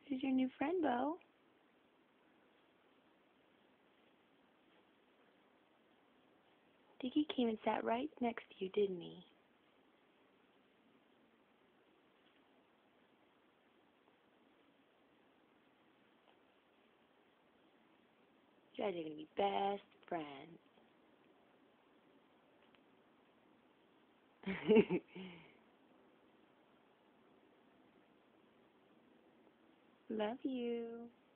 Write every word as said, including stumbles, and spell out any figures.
Who's your new friend, Beau? Diggy came and sat right next to you, didn't he? You guys are going to be best friends. Love you.